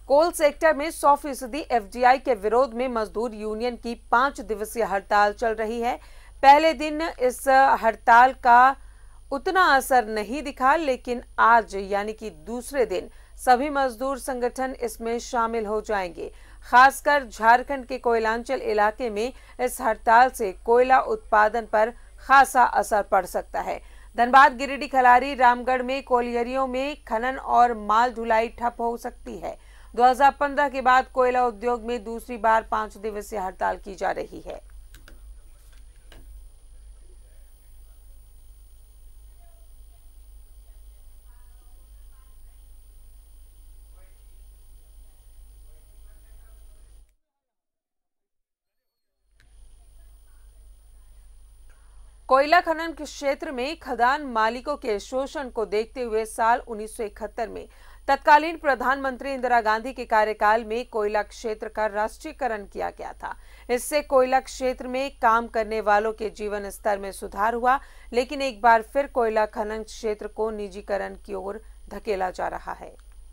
Coal sector में 100% FDI के विरोध में मजदूर यूनियन की 5 दिवसीय हड़ताल चल रही है। पहले दिन इस हड़ताल का उतना असर नहीं दिखा, लेकिन आज यानी कि दूसरे दिन सभी मजदूर संगठन इसमें शामिल हो जाएंगे। खासकर झारखंड के कोयलांचल इलाके में इस हड़ताल से कोयला उत्पादन पर खासा असर पड़ सकता है। धनबाद, गिरिडीह, खलारी, रामगढ़ में कोयलियरियों में खनन और माल ढुलाई ठप हो सकती है। 2015 के बाद कोयला उद्योग में दूसरी बार 5 दिवसीय हड़ताल की जा रही है। कोयला खनन के क्षेत्र में खदान मालिकों के शोषण को देखते हुए साल 1971 में तत्कालीन प्रधानमंत्री इंदिरा गांधी के कार्यकाल में कोयला क्षेत्र का राष्ट्रीयकरण किया गया था। इससे कोयला क्षेत्र में काम करने वालों के जीवन स्तर में सुधार हुआ, लेकिन एक बार फिर कोयला खनन क्षेत्र को निजीकरण की ओर धकेला जा रहा है।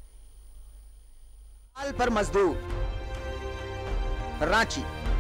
पर मजदूर रांची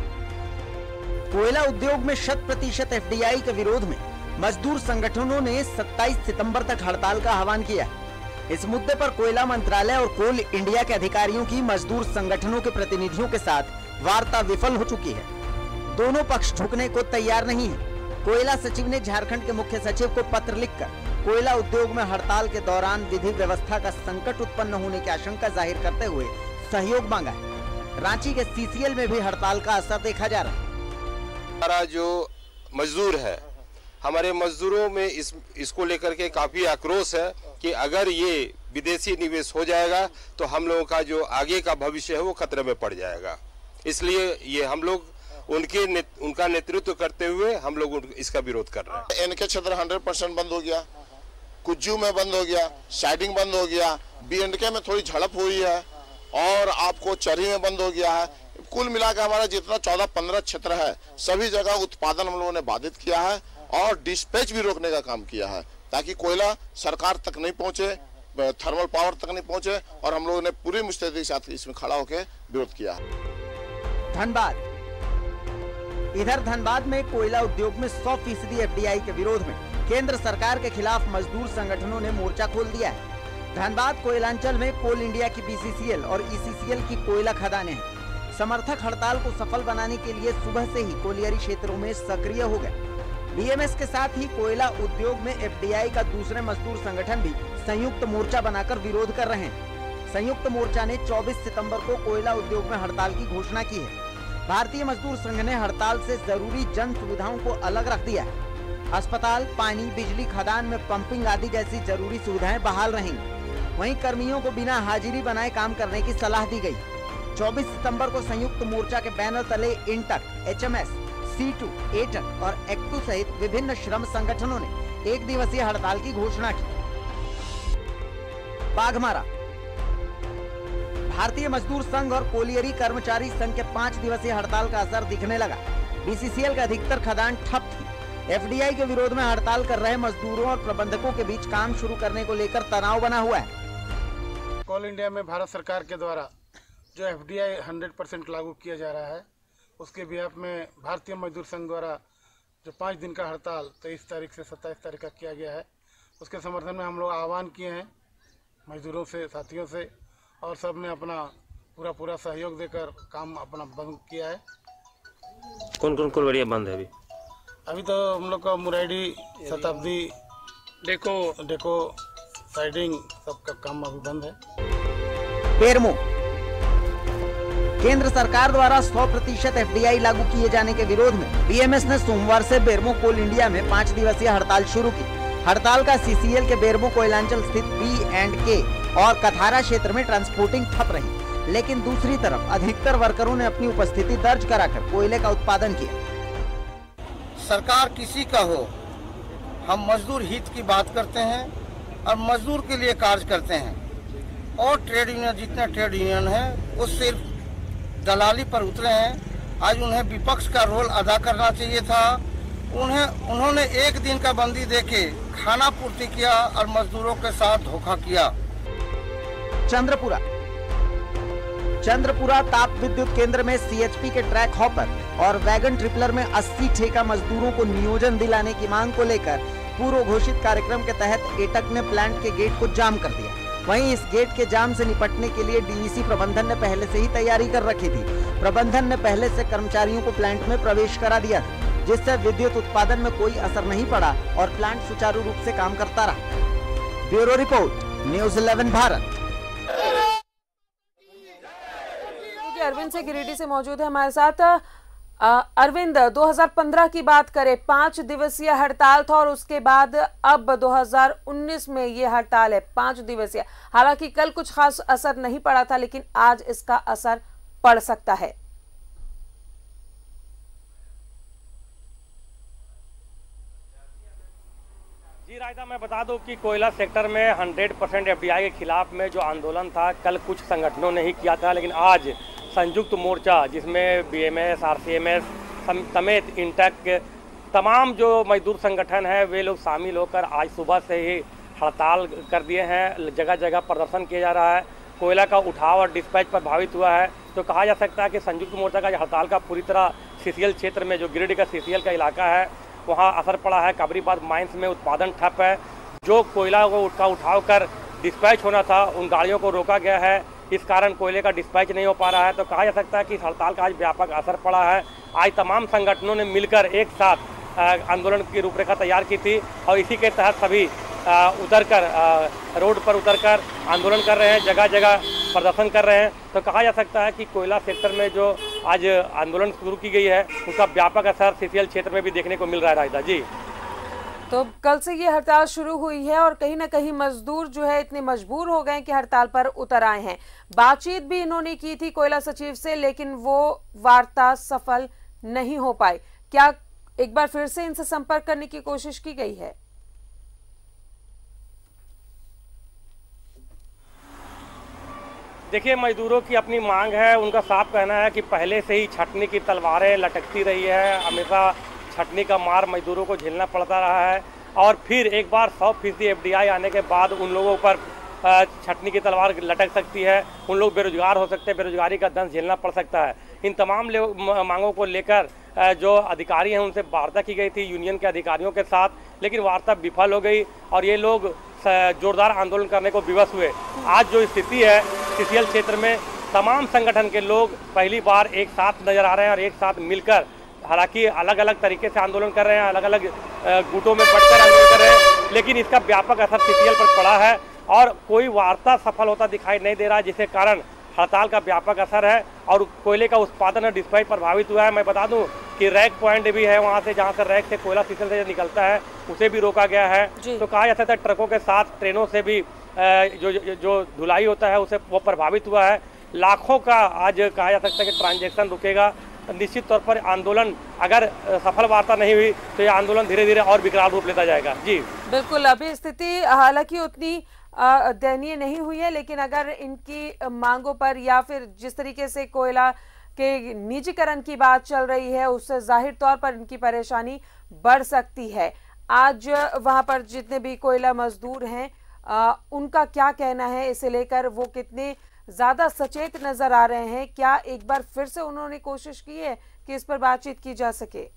कोयला उद्योग में 100% एफडीआई के विरोध में मजदूर संगठनों ने 27 सितंबर तक हड़ताल का आह्वान किया। इस मुद्दे पर कोयला मंत्रालय और कोल इंडिया के अधिकारियों की मजदूर संगठनों के प्रतिनिधियों के साथ वार्ता विफल हो चुकी है। दोनों पक्ष झुकने को तैयार नहीं है। कोयला सचिव ने झारखंड के मुख्य सचिव को पत्र लिखकर कोयला उद्योग में हड़ताल के दौरान विधि व्यवस्था का संकट उत्पन्न होने की आशंका जाहिर करते हुए सहयोग मांगा है। रांची के सीसीएल में भी हड़ताल का असर देखा जा रहा है। हमारा जो मजदूर है, हमारे मजदूरों में इसको लेकर के काफी आक्रोश है कि अगर ये विदेशी निवेश हो जाएगा तो हम लोगों का जो आगे का भविष्य है वो खतरे में पड़ जाएगा। इसलिए ये हम लोग उनका नेतृत्व करते हुए हम लोग इसका विरोध कर रहे हैं। एनके क्षेत्र 100% बंद हो गया, कुज्जू में बंद हो गया, साइडिंग बंद हो गया, बीएनके में थोड़ी झड़प हुई है और आपको चरी में बंद हो गया है। कुल मिलाकर हमारा जितना 14-15 क्षेत्र है सभी जगह उत्पादन हम लोगों ने बाधित किया है और डिस्पैच भी रोकने का काम किया है ताकि कोयला सरकार तक नहीं पहुंचे, थर्मल पावर तक नहीं पहुंचे, और हम लोगों ने पूरी मुस्तैदी के साथ इसमें खड़ा होकर विरोध किया है। धनबाद इधर धनबाद में कोयला उद्योग में 100% एफडीआई के विरोध में केंद्र सरकार के खिलाफ मजदूर संगठनों ने मोर्चा खोल दिया है। धनबाद कोयलांचल में कोल इंडिया की बीसीसीएल और ईसीसीएल की कोयला खदानें हैं। समर्थक हड़ताल को सफल बनाने के लिए सुबह से ही कोयलियरी क्षेत्रों में सक्रिय हो गए। बीएमएस के साथ ही कोयला उद्योग में एफडीआई का दूसरे मजदूर संगठन भी संयुक्त मोर्चा बनाकर विरोध कर रहे हैं। संयुक्त मोर्चा ने 24 सितंबर को कोयला उद्योग में हड़ताल की घोषणा की है। भारतीय मजदूर संघ ने हड़ताल से जरूरी जन सुविधाओं को अलग रख दिया है। अस्पताल, पानी, बिजली, खदान में पंपिंग आदि जैसी जरूरी सुविधाएं बहाल रहेंगी। वहीं कर्मियों को बिना हाजिरी बनाए काम करने की सलाह दी गई। 24 सितंबर को संयुक्त मोर्चा के बैनर तले इंटक, एचएमएस, C2, एटक और एक्टू सहित विभिन्न श्रम संगठनों ने 1 दिवसीय हड़ताल की घोषणा की। बाघमारा भारतीय मजदूर संघ और कोलियरी कर्मचारी संघ के 5 दिवसीय हड़ताल का असर दिखने लगा। बीसीसीएल के अधिकतर खदान ठप थी। एफडीआई के विरोध में हड़ताल कर रहे मजदूरों और प्रबंधकों के बीच काम शुरू करने को लेकर तनाव बना हुआ है। कोल इंडिया में भारत सरकार के द्वारा जो एफडीआई 100% लागू किया जा रहा है, उसके बिहाफ में भारतीय मजदूर संघ द्वारा जो 5 दिन का हड़ताल 23 तारीख से 27 तारीख का किया गया है, उसके समर्थन में हम लोग आह्वान किए हैं मजदूरों से, साथियों से, और सब ने अपना पूरा सहयोग देकर काम अपना बंद किया है। कौन कौन कोलवरिया बंद है अभी तो हम लोग का मुराइडी, शताब्दी, डेको, साइडिंग सबका काम अभी बंद है। बेरमो केंद्र सरकार द्वारा 100% एफडीआई लागू किए जाने के विरोध में बीएमएस ने सोमवार से बेरमो कोल इंडिया में 5 दिवसीय हड़ताल शुरू की। हड़ताल का सीसीएल के बेरमो कोयलांचल स्थित B&K और कथारा क्षेत्र में ट्रांसपोर्टिंग ठप रही, लेकिन दूसरी तरफ अधिकतर वर्करों ने अपनी उपस्थिति दर्ज कराकर कोयले का उत्पादन किया। सरकार किसी का हो, हम मजदूर हित की बात करते हैं और मजदूर के लिए कार्य करते हैं, और ट्रेड यूनियन, जितने ट्रेड यूनियन है वो सिर्फ दलाली पर उतरे हैं। आज उन्हें विपक्ष का रोल अदा करना चाहिए था। उन्होंने 1 दिन का बंदी देके खाना पूर्ति किया और मजदूरों के साथ धोखा किया। चंद्रपुरा चंद्रपुरा ताप विद्युत केंद्र में सीएचपी के ट्रैक हॉपर और वैगन ट्रिपलर में 80 ठेका मजदूरों को नियोजन दिलाने की मांग को लेकर पूर्व घोषित कार्यक्रम के तहत एटक ने प्लांट के गेट को जाम कर दिया। वहीं इस गेट के जाम से निपटने के लिए डीवीसी प्रबंधन ने पहले से ही तैयारी कर रखी थी। प्रबंधन ने पहले से कर्मचारियों को प्लांट में प्रवेश करा दिया था, जिससे विद्युत उत्पादन में कोई असर नहीं पड़ा और प्लांट सुचारू रूप से काम करता रहा। ब्यूरो रिपोर्ट, न्यूज़ 11 भारत। अरविंद से गिरिडीह से मौजूद है हमारे साथ। अरविंद, 2015 की बात करें, 5 दिवसीय हड़ताल था और उसके बाद अब 2019 में ये हड़ताल है 5 दिवसीय। हालांकि कल कुछ खास असर नहीं पड़ा था, लेकिन आज इसका असर पड़ सकता है। जी रायदा, मैं बता दूं कि कोयला सेक्टर में 100% एफडीआई के खिलाफ में जो आंदोलन था कल कुछ संगठनों ने ही किया था, लेकिन आज संयुक्त मोर्चा जिसमें बीएमएस, आरसीएमएस समेत इंटक के तमाम जो मजदूर संगठन है वे लोग शामिल होकर आज सुबह से ही हड़ताल कर दिए हैं। जगह जगह प्रदर्शन किया जा रहा है। कोयला का उठाव और डिस्पैच प्रभावित हुआ है, तो कहा जा सकता है कि संयुक्त मोर्चा का हड़ताल का पूरी तरह सीसीएल क्षेत्र में, जो गिरिडीह का सीसीएल का इलाका है, वहाँ असर पड़ा है। काबरीबाद माइंस में उत्पादन ठप है। जो कोयला को उठाव कर डिस्पैच होना था उन गाड़ियों को रोका गया है, इस कारण कोयले का डिस्पैच नहीं हो पा रहा है। तो कहा जा सकता है कि इस हड़ताल का आज व्यापक असर पड़ा है। आज तमाम संगठनों ने मिलकर एक साथ आंदोलन की रूपरेखा तैयार की थी और इसी के तहत सभी रोड पर उतरकर आंदोलन कर रहे हैं, जगह जगह प्रदर्शन कर रहे हैं। तो कहा जा सकता है कि कोयला सेक्टर में जो आज आंदोलन शुरू की गई है उसका व्यापक असर सीसीएल क्षेत्र में भी देखने को मिल रहा है। रायदा जी, तो कल से ये हड़ताल शुरू हुई है और कहीं ना कहीं मजदूर जो है इतने मजबूर हो गए कि हड़ताल पर उतर आए हैं। बातचीत भी इन्होंने की थी कोयला सचिव से, लेकिन वो वार्ता सफल नहीं हो पाई। क्या एक बार फिर से इनसे संपर्क करने की कोशिश की गई है? देखिए, मजदूरों की अपनी मांग है। उनका साफ कहना है कि पहले से ही छटनी की तलवारें लटकती रही है, हमेशा छटनी का मार मजदूरों को झेलना पड़ता रहा है और फिर एक बार 100% एफडीआई आने के बाद उन लोगों पर छटनी की तलवार लटक सकती है। उन लोग बेरोजगार हो सकते हैं, बेरोजगारी का दंश झेलना पड़ सकता है। इन तमाम मांगों को लेकर जो अधिकारी हैं उनसे वार्ता की गई थी यूनियन के अधिकारियों के साथ, लेकिन वार्ता विफल हो गई और ये लोग जोरदार आंदोलन करने को विवश हुए। आज जो स्थिति है सीसीएल क्षेत्र में, तमाम संगठन के लोग पहली बार एक साथ नजर आ रहे हैं और एक साथ मिलकर, हालांकि अलग अलग तरीके से आंदोलन कर रहे हैं, अलग अलग गुटों में बंटकर आंदोलन कर रहे हैं, लेकिन इसका व्यापक असर सीसीएल पर पड़ा है और कोई वार्ता सफल होता दिखाई नहीं दे रहा है, जिसके कारण हड़ताल का व्यापक असर है और कोयले का उत्पादन और डिस्पैच प्रभावित हुआ है। मैं बता दूं कि रैक पॉइंट भी है, वहां से जहां से रैक से कोयला सीसीएल से निकलता है उसे भी रोका गया है। तो कहा जा सकता है ट्रकों के साथ ट्रेनों से भी जो धुलाई होता है उसे वो प्रभावित हुआ है। लाखों का आज कहा जा सकता है कि ट्रांजैक्शन रुकेगा। निश्चित तौर पर आंदोलन अगर सफल वार्ता नहीं हुई तो ये आंदोलन धीरे धीरे और विकराल रूप लेता जाएगा। जी बिल्कुल, अभी स्थिति हालांकि उतनी दयनीय नहीं हुई है, लेकिन अगर इनकी मांगों पर या फिर जिस तरीके से कोयला के निजीकरण की बात चल रही है उससे जाहिर तौर पर इनकी परेशानी बढ़ सकती है। आज वहां पर जितने भी कोयला मजदूर हैं उनका क्या कहना है इसे लेकर, वो कितने ज्यादा सचेत नजर आ रहे हैं? क्या एक बार फिर से उन्होंने कोशिश की है कि इस पर बातचीत की जा सके?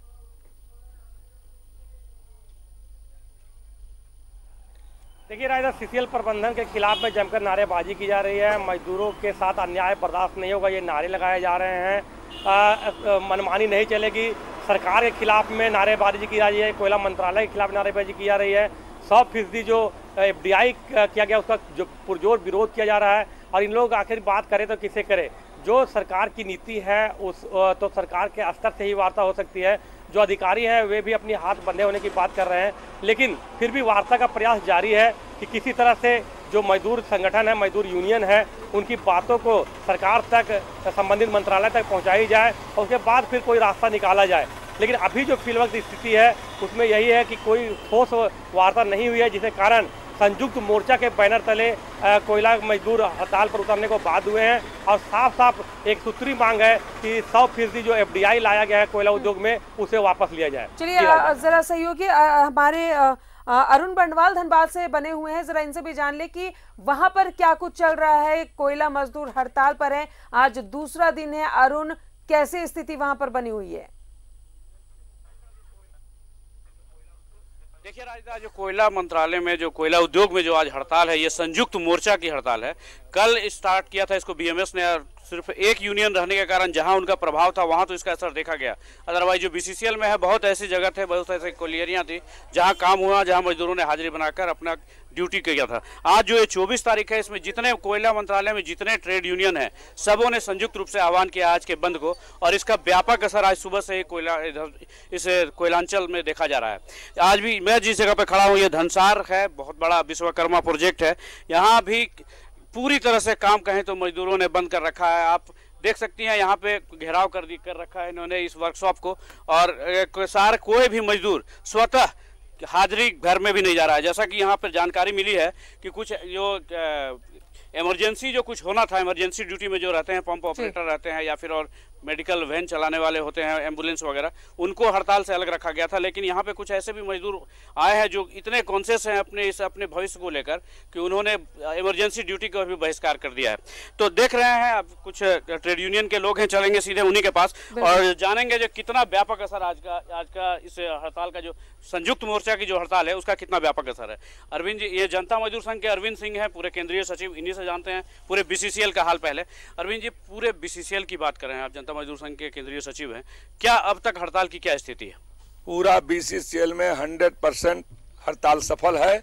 देखिए रायदा, सीसीएल प्रबंधन के खिलाफ में जमकर नारेबाजी की जा रही है। मजदूरों के साथ अन्याय बर्दाश्त नहीं होगा, ये नारे लगाए जा रहे हैं। मनमानी नहीं चलेगी। सरकार के खिलाफ में नारेबाजी की जा रही है, कोयला मंत्रालय के खिलाफ नारेबाजी की जा रही है। 100% जो एफडीआई किया गया उसका जो पुरजोर विरोध किया जा रहा है और इन लोग आखिर बात करें तो किसे करें? जो सरकार की नीति है उस तो सरकार के स्तर से ही वार्ता हो सकती है। जो अधिकारी हैं वे भी अपनी हाथ बंधे होने की बात कर रहे हैं, लेकिन फिर भी वार्ता का प्रयास जारी है कि किसी तरह से जो मजदूर संगठन है, मजदूर यूनियन है, उनकी बातों को सरकार तक, संबंधित मंत्रालय तक पहुंचाई जाए और उसके बाद फिर कोई रास्ता निकाला जाए। लेकिन अभी जो फिलवक्त स्थिति है उसमें यही है कि कोई ठोस वार्ता नहीं हुई है, जिसके कारण संयुक्त मोर्चा के बैनर तले कोयला मजदूर हड़ताल पर उतरने को बाध्य हुए हैं और साफ साफ एक सूत्री मांग है कि 100% जो एफडीआई लाया गया है कोयला उद्योग में उसे वापस लिया जाए। चलिए जरा सहयोगी हमारे अरुण बंडवाल धनबाद से बने हुए हैं, जरा इनसे भी जान ले कि वहां पर क्या कुछ चल रहा है। कोयला मजदूर हड़ताल पर है, आज दूसरा दिन है। अरुण, कैसे स्थिति वहां पर बनी हुई है? देखिए राजदा, जो कोयला मंत्रालय में, जो कोयला उद्योग में जो आज हड़ताल है, ये संयुक्त मोर्चा की हड़ताल है। कल स्टार्ट किया था इसको बीएमएस ने, और सिर्फ एक यूनियन रहने के कारण जहां उनका प्रभाव था वहां तो इसका असर देखा गया। अदरवाइज जो बीसीसीएल में है, बहुत ऐसी जगह थे, बहुत ऐसी कोलियरियां थी जहां काम हुआ, जहां मजदूरों ने हाजिरी बनाकर अपना ड्यूटी किया था। आज जो ये 24 तारीख है, इसमें जितने कोयला मंत्रालय में जितने ट्रेड यूनियन है, सबों ने संयुक्त रूप से आह्वान किया आज के बंद को, और इसका व्यापक असर आज सुबह से इस कोयलांचल में देखा जा रहा है। आज भी मैं जिस जगह पर खड़ा हूँ, ये धनसार है, बहुत बड़ा विश्वकर्मा प्रोजेक्ट है। यहाँ भी पूरी तरह से काम कहें तो मजदूरों ने बंद कर रखा है। आप देख सकती हैं यहाँ पे घेराव कर रखा है इन्होंने इस वर्कशॉप को, और सारे कोई भी मजदूर स्वतः हाजिरी घर में भी नहीं जा रहा है। जैसा कि यहाँ पर जानकारी मिली है कि कुछ जो इमरजेंसी जो कुछ होना था, इमरजेंसी ड्यूटी में जो रहते हैं, पंप ऑपरेटर रहते हैं या फिर और मेडिकल वैन चलाने वाले होते हैं, एम्बुलेंस वगैरह, उनको हड़ताल से अलग रखा गया था। लेकिन यहाँ पे कुछ ऐसे भी मजदूर आए हैं जो इतने कॉन्शियस हैं अपने भविष्य को लेकर कि उन्होंने इमरजेंसी ड्यूटी का भी बहिष्कार कर दिया है। तो देख रहे हैं, अब कुछ ट्रेड यूनियन के लोग हैं, चलेंगे सीधे उन्हीं के पास और जानेंगे जो कितना व्यापक असर आज का इस हड़ताल का, जो संयुक्त मोर्चा की जो हड़ताल है, उसका कितना व्यापक असर है। अरविंद जी, ये जनता मजदूर संघ के अरविंद सिंह हैं, पूरे केंद्रीय सचिव, इन्हीं से जानते हैं पूरे बीसीसीएल का हाल। पहले अरविंद जी, पूरे बीसीसीएल की बात करें, आप जनता मजदूर संघ के केंद्रीय सचिव हैं, क्या अब तक हड़ताल की क्या स्थिति है? पूरा बीसीसीएल में 100% हड़ताल सफल है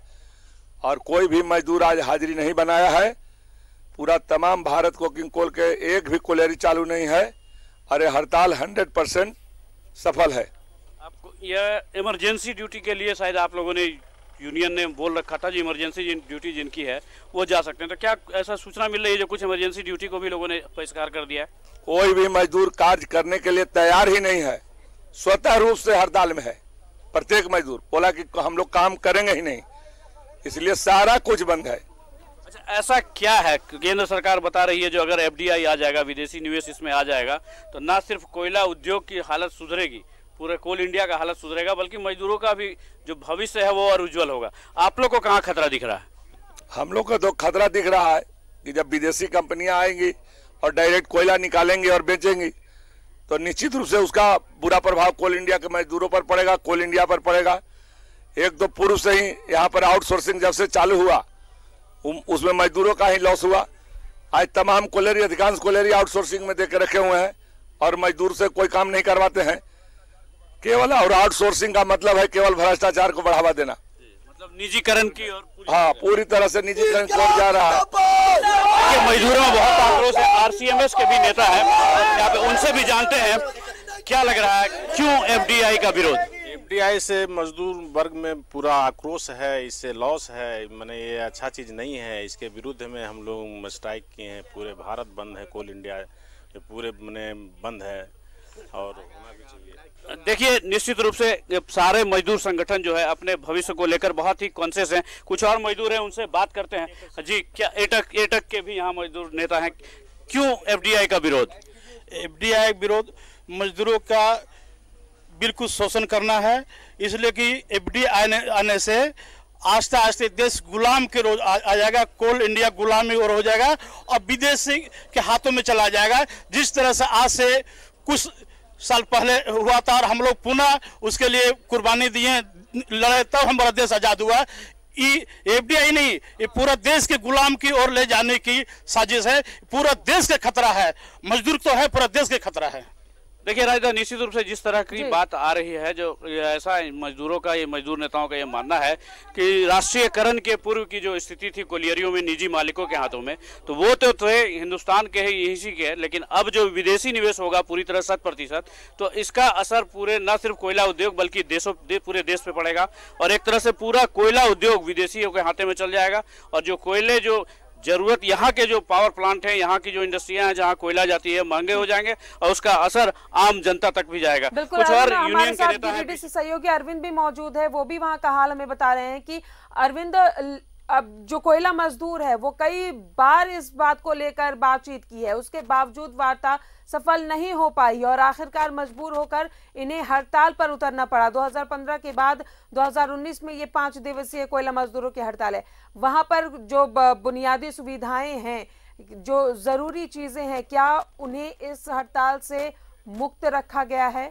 और कोई भी मजदूर आज हाजिरी नहीं बनाया है। पूरा तमाम भारत कोकिंग कोल के एक भी कोयलारी चालू नहीं है और ये हड़ताल 100% सफल है। आपको यह इमरजेंसी ड्यूटी के लिए शायद आप लोगों ने, यूनियन ने बोल रखा था जो इमरजेंसी ड्यूटी जिनकी है वो जा सकते हैं, तो क्या ऐसा सूचना मिल रही है जो कुछ इमरजेंसी ड्यूटी को भी लोगों ने बहिष्कार कर दिया है? कोई भी मजदूर कार्य करने के लिए तैयार ही नहीं है, स्वतः रूप से हड़ताल में है। प्रत्येक मजदूर बोला कि हम लोग काम करेंगे ही नहीं, इसलिए सारा कुछ बंद है। अच्छा, ऐसा क्या है? केंद्र सरकार बता रही है जो अगर एफडीआई आ जाएगा, विदेशी निवेश इसमें आ जाएगा, तो न सिर्फ कोयला उद्योग की हालत सुधरेगी, पूरे कोल इंडिया का हालत सुधरेगा, बल्कि मजदूरों का भी जो भविष्य है वो और उज्जवल होगा। आप लोग को कहाँ खतरा दिख रहा है? हम लोग को तो खतरा दिख रहा है कि जब विदेशी कंपनियां आएंगी और डायरेक्ट कोयला निकालेंगी और बेचेंगी, तो निश्चित रूप से उसका बुरा प्रभाव कोल इंडिया के मजदूरों पर पड़ेगा, कोल इंडिया पर पड़ेगा। एक तो पूर्व से ही यहाँ पर आउटसोर्सिंग जब से चालू हुआ उसमें मजदूरों का ही लॉस हुआ। आज तमाम कोयलरी, अधिकांश कोयलरी आउटसोर्सिंग में देकर रखे हुए हैं और मजदूर से कोई काम नहीं करवाते हैं केवल, और आउटसोर्सिंग का मतलब है केवल भ्रष्टाचार को बढ़ावा देना, मतलब निजीकरण की ओर। हाँ, पूरी तरह से निजीकरण की ओर जा रहा है। मजदूरों में बहुत आक्रोश है। आरसीएमएस के भी नेता हैं यहाँ पे, उनसे भी जानते हैं क्या लग रहा है, क्यों एफडीआई का विरोध? एफडीआई से मजदूर वर्ग में पूरा आक्रोश है, इससे लॉस है, माने ये अच्छा चीज नहीं है। इसके विरुद्ध में हम लोग स्ट्राइक किए हैं, पूरे भारत बंद है, कोल इंडिया पूरे माने बंद है और होना भी चाहिए। देखिए, निश्चित रूप से सारे मजदूर संगठन जो है अपने भविष्य को लेकर बहुत ही कॉन्शियस हैं। कुछ और मजदूर हैं, उनसे बात करते हैं। जी, क्या एटक के भी यहाँ मजदूर नेता हैं, क्यों एफडीआई का विरोध? एफडीआई विरोध मजदूरों का बिल्कुल शोषण करना है, इसलिए कि एफडीआई आने से आस्ते आस्ते देश गुलाम के रोज आ जाएगा, कोल इंडिया गुलामी और हो जाएगा और विदेशी के हाथों में चला जाएगा। जिस तरह से आज से कुछ साल पहले हुआ था और हम लोग पुनः उसके लिए कुर्बानी दिए, लड़े, तब हमारा देश आजाद हुआ। एफडीआई नहीं, ये पूरा देश के गुलाम की ओर ले जाने की साजिश है। पूरा देश का खतरा है, मजदूर तो है, पूरा देश का खतरा है। देखिए राजदा, निश्चित रूप से जिस तरह की बात आ रही है, जो ऐसा मजदूरों का, ये मजदूर नेताओं का ये मानना है कि राष्ट्रीयकरण के पूर्व की जो स्थिति थी कोलियरियों में निजी मालिकों के हाथों में, तो वो तो थे हिंदुस्तान के ही, इसी के, लेकिन अब जो विदेशी निवेश होगा पूरी तरह 100%, तो इसका असर पूरे न सिर्फ कोयला उद्योग बल्कि पूरे देश पे पड़ेगा और एक तरह से पूरा कोयला उद्योग विदेशियों के हाथे में चल जाएगा। और जो कोयले जो जरूरत, यहाँ के जो पावर प्लांट हैं, यहाँ की जो इंडस्ट्रियां हैं जहाँ कोयला जाती है, महंगे हो जाएंगे और उसका असर आम जनता तक भी जाएगा। कुछ और यूनियन के नेता हैं, सहयोगी अरविंद भी मौजूद है, वो भी वहाँ का हाल हमें बता रहे हैं कि अरविंद, अब जो कोयला मजदूर है वो कई बार इस बात को लेकर बातचीत की है, उसके बावजूद वार्ता सफल नहीं हो पाई और आखिरकार मजबूर होकर इन्हें हड़ताल पर उतरना पड़ा। 2015 के बाद 2019 में ये 5 दिवसीय कोयला मजदूरों की हड़ताल है। वहां पर जो बुनियादी सुविधाएं हैं, जो जरूरी चीजें हैं, क्या उन्हें इस हड़ताल से मुक्त रखा गया है?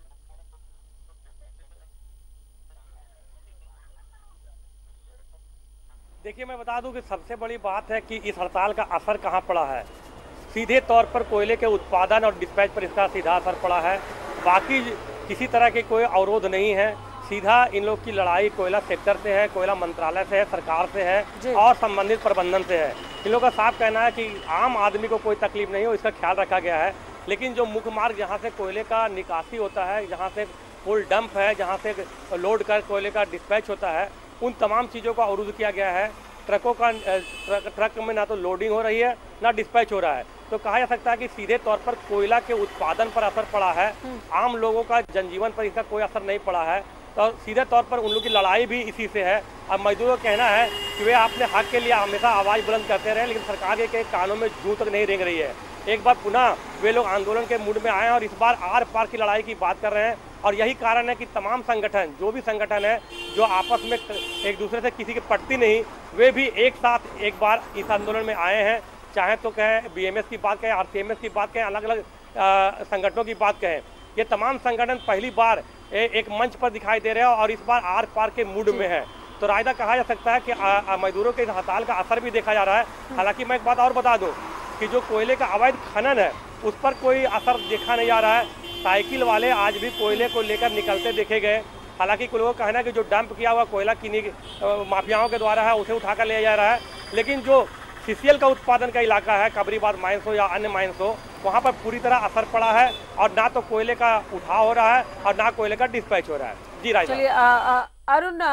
देखिए, मैं बता दूं कि सबसे बड़ी बात है कि इस हड़ताल का असर कहां पड़ा है। सीधे तौर पर कोयले के उत्पादन और डिस्पैच पर इसका सीधा असर पड़ा है। बाकी किसी तरह के कोई अवरोध नहीं है। सीधा इन लोग की लड़ाई कोयला सेक्टर से है, कोयला मंत्रालय से है, सरकार से है और संबंधित प्रबंधन से है। इन लोगों का साफ कहना है कि आम आदमी को कोई तकलीफ नहीं हो, इसका ख्याल रखा गया है। लेकिन जो मुख्य मार्ग जहाँ से कोयले का निकासी होता है, जहाँ से कोल डंप है, जहाँ से लोड कर कोयले का डिस्पैच होता है, उन तमाम चीज़ों का अवरुद्ध किया गया है। ट्रकों का ट्रक में ना तो लोडिंग हो रही है ना डिस्पैच हो रहा है। तो कहा जा सकता है कि सीधे तौर पर कोयला के उत्पादन पर असर पड़ा है, आम लोगों का जनजीवन पर इसका कोई असर नहीं पड़ा है। तो सीधे तौर पर उन लोगों की लड़ाई भी इसी से है। अब मजदूरों का कहना है कि वे अपने हक के लिए हमेशा आवाज़ बुलंद करते रहे, लेकिन सरकार के कानों में जूं तक नहीं रेंग रही है। एक बार पुनः वे लोग आंदोलन के मूड में आए हैं और इस बार आर पार की लड़ाई की बात कर रहे हैं। और यही कारण है कि तमाम संगठन, जो भी संगठन है जो आपस में एक दूसरे से किसी की पटती नहीं, वे भी एक साथ एक बार इस आंदोलन में आए हैं। चाहे तो कहें BMS की बात कहें, RCMS की बात कहें, अलग अलग संगठनों की बात कहें, ये तमाम संगठन पहली बार एक मंच पर दिखाई दे रहे हैं और इस बार आर पार के मूड में है। तो रायदा कहा जा सकता है कि मजदूरों के इस हड़ताल का असर भी देखा जा रहा है। हालांकि मैं एक बात और बता दूं कि जो कोयले का अवैध खनन है उस पर कोई असर देखा नहीं जा रहा है। साइकिल वाले आज भी कोयले को लेकर निकलते देखे गए। हालांकि कुछ लोगों का कहना है कि जो डंप किया हुआ कोयला किन्हीं माफियाओं के द्वारा है उसे उठाकर ले जा रहा है। लेकिन जो CCL का उत्पादन का इलाका है, कबरीबाद माइंस हो या अन्य माइंस हो, वहाँ पर पूरी तरह असर पड़ा है और ना तो कोयले का उठाव हो रहा है और ना कोयले का डिस्पैच हो रहा है। जी राइट। चलिए अरुण,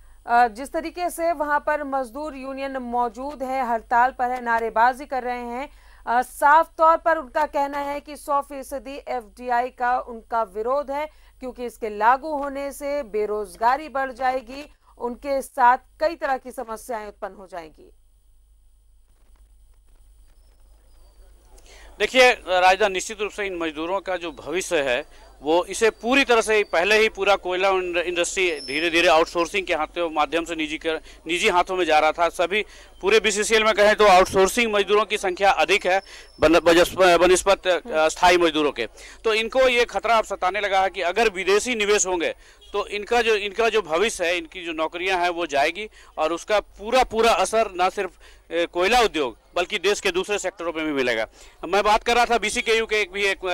जिस तरीके से वहाँ पर मजदूर यूनियन मौजूद है, हड़ताल पर है, नारेबाजी कर रहे हैं, साफ तौर पर उनका कहना है कि 100% FDI का उनका विरोध है, क्योंकि इसके लागू होने से बेरोजगारी बढ़ जाएगी, उनके साथ कई तरह की समस्याएं उत्पन्न हो जाएंगी। देखिए राजदा, निश्चित रूप से इन मजदूरों का जो भविष्य है वो इसे पूरी तरह से पहले ही पूरा कोयला इंडस्ट्री धीरे धीरे आउटसोर्सिंग के माध्यम से निजी हाथों में जा रहा था। सभी पूरे BCCL में कहें तो आउटसोर्सिंग मजदूरों की संख्या अधिक है बनिस्बत स्थायी मजदूरों के। तो इनको ये खतरा अब सताने लगा है कि अगर विदेशी निवेश होंगे तो इनका जो भविष्य है, इनकी जो नौकरियां हैं वो जाएगी और उसका पूरा असर न सिर्फ कोयला उद्योग बल्कि देश के दूसरे सेक्टरों में भी मिलेगा। मैं बात कर रहा था BCKU के एक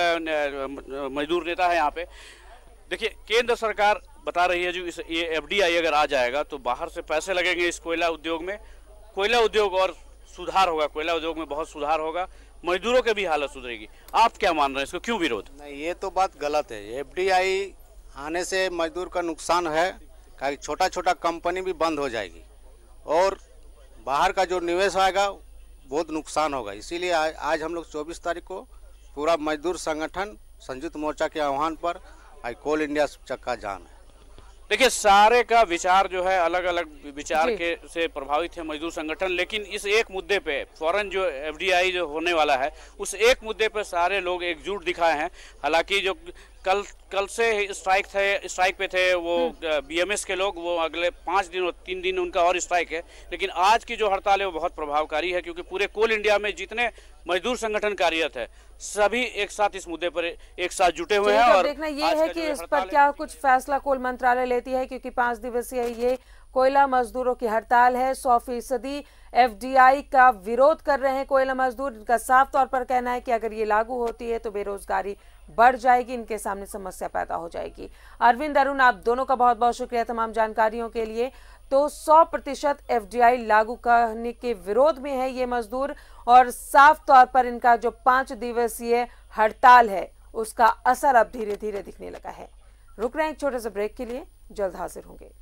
मजदूर नेता है यहाँ पे। देखिए, केंद्र सरकार बता रही है जो ये FDI अगर आ जाएगा तो बाहर से पैसे लगेंगे इस कोयला उद्योग में, कोयला उद्योग और सुधार होगा, कोयला उद्योग में बहुत सुधार होगा, मजदूरों की भी हालत सुधरेगी। आप क्या मान रहे हैं, इसको क्यों विरोध? नहीं, ये तो बात गलत है। FDI आने से मजदूर का नुकसान है, क्योंकि छोटा कंपनी भी बंद हो जाएगी और बाहर का जो निवेश आएगा बहुत नुकसान होगा। इसीलिए आज हम लोग 24 तारीख को पूरा मजदूर संगठन संयुक्त मोर्चा के आह्वान पर आज कोल इंडिया चक्का जाम है। देखिए, सारे का विचार जो है अलग अलग विचार के से प्रभावित है मजदूर संगठन, लेकिन इस एक मुद्दे पे फौरन जो FDI जो होने वाला है उस एक मुद्दे पे सारे लोग एकजुट दिखाए हैं। हालांकि जो कल से स्ट्राइक पे थे वो BMS के लोग, वो अगले 5 दिन और 3 दिन उनका और स्ट्राइक है। लेकिन आज की जो हड़ताल है वो बहुत प्रभावकारी है, क्योंकि पूरे कोल इंडिया में जितने मजदूर संगठन कार्यरत है सभी एक साथ इस मुद्दे पर एक साथ जुटे हुए हैं। और देखना ये है कि इस पर क्या कुछ फैसला कोल मंत्रालय लेती है, क्योंकि 5 दिवसीय ये कोयला मजदूरों की हड़ताल है। 100% FDI का विरोध कर रहे हैं कोयला मजदूर। इनका साफ तौर पर कहना है कि अगर ये लागू होती है तो बेरोजगारी बढ़ जाएगी, इनके सामने समस्या पैदा हो जाएगी। अरविंद, अरुण, आप दोनों का बहुत बहुत शुक्रिया तमाम जानकारियों के लिए। तो 100% FDI लागू करने के विरोध में है ये मजदूर और साफ तौर पर इनका जो 5 दिवसीय हड़ताल है उसका असर अब धीरे धीरे दिखने लगा है। रुक रहे हैं एक छोटे से ब्रेक के लिए, जल्द हाजिर होंगे।